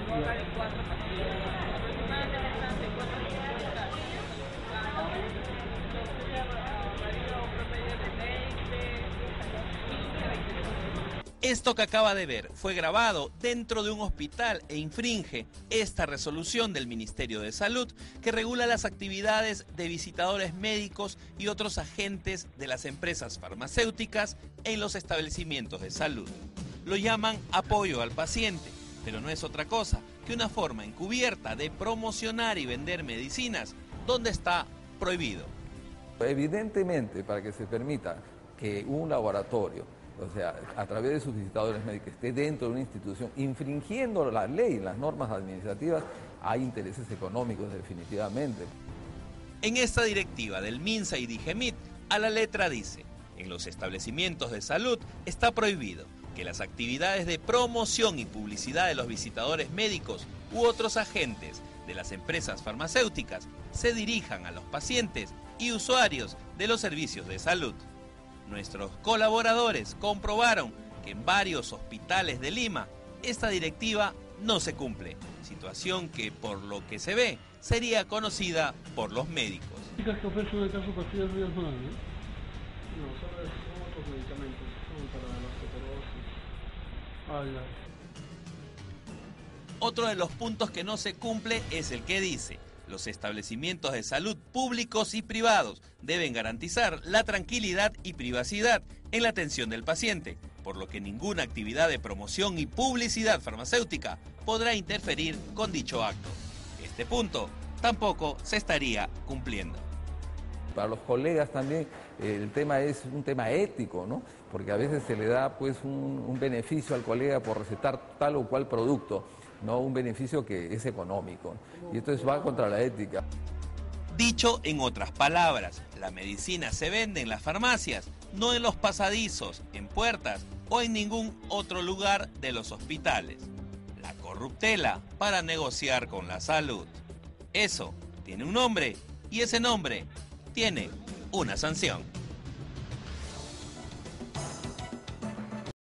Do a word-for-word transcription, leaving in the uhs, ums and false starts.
Esto que acaba de ver fue grabado dentro de un hospital e infringe esta resolución del Ministerio de Salud que regula las actividades de visitadores médicos y otros agentes de las empresas farmacéuticas en los establecimientos de salud. Lo llaman apoyo al paciente, pero no es otra cosa que una forma encubierta de promocionar y vender medicinas donde está prohibido. Evidentemente, para que se permita que un laboratorio, o sea, a través de sus visitadores médicos, esté dentro de una institución infringiendo la ley, las normas administrativas, hay intereses económicos definitivamente. En esta directiva del MINSA y DIGEMIT, a la letra dice, en los establecimientos de salud está prohibido que las actividades de promoción y publicidad de los visitadores médicos u otros agentes de las empresas farmacéuticas se dirijan a los pacientes y usuarios de los servicios de salud. Nuestros colaboradores comprobaron que en varios hospitales de Lima esta directiva no se cumple, situación que por lo que se ve sería conocida por los médicos. ¿Qué ofrecen el caso pastillas de no? No, son otros medicamentos, son para la osteoporosis. Ah, ya. Otro de los puntos que no se cumple es el que dice: los establecimientos de salud públicos y privados deben garantizar la tranquilidad y privacidad en la atención del paciente, por lo que ninguna actividad de promoción y publicidad farmacéutica podrá interferir con dicho acto. Este punto tampoco se estaría cumpliendo. Para los colegas también el tema es un tema ético, ¿no? Porque a veces se le da pues un, un beneficio al colega por recetar tal o cual producto, no un beneficio que es económico. Y entonces va contra la ética. Dicho en otras palabras, la medicina se vende en las farmacias, no en los pasadizos, en puertas o en ningún otro lugar de los hospitales. La corruptela para negociar con la salud. Eso tiene un nombre y ese nombre tiene una sanción.